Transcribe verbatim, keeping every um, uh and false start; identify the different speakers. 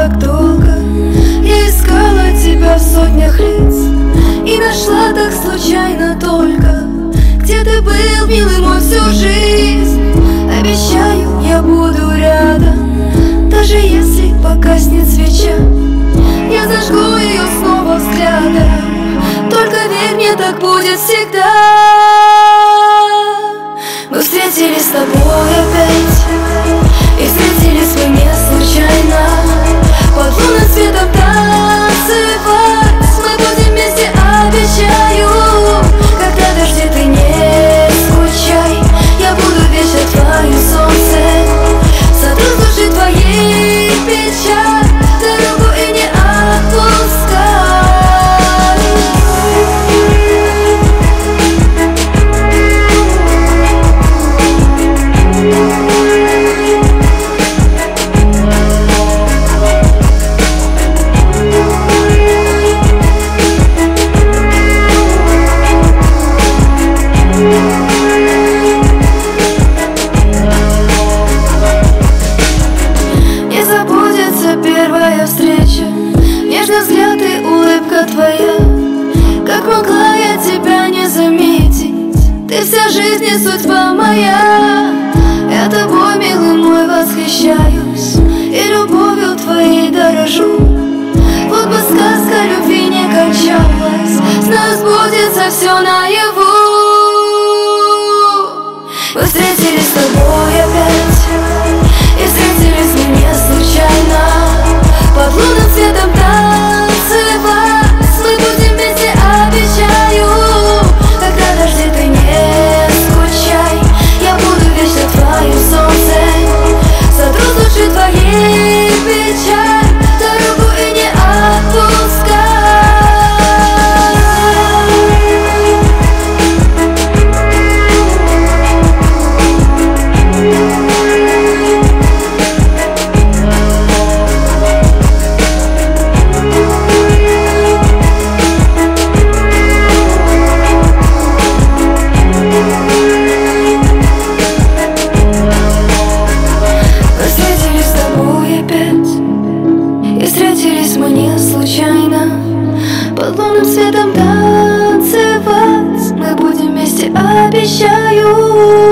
Speaker 1: так долго. Я искала тебя в сотнях лиц и нашла так случайно только. Где ты был, милый мой, всю жизнь? Обещаю, я буду рядом, даже если погаснет свеча. Я зажгу ее снова взглядом, только верь мне, так будет всегда. Мы встретились с тобой опять, и встретились мы не случайно. Под лунным светом танцевать мы будем вместе, обещаю. Когда дожди, ты не скучай, я буду вечно твое солнце. Сотру с души твоей печаль, дорогу и не отпускай. Первая встреча, нежный взгляд и улыбка твоя. Как могла я тебя не заметить? Ты вся жизнь и судьба моя. Я тобой, милый мой, восхищаюсь и любовью твоей дорожу. Вот бы сказка любви не кончалась, знаю, сбудется все наяву. Мы встретились с тобой опять, и встретились мы не случайно. Под лунным светом танцевать мы будем вместе, обещаю. Когда дожди, ты не скучай, я буду вечно твоим солнцем. Сотру с души твоей печаль, дорогу и не отпускай. Под лунным светом танцевать мы будем вместе, обещаю.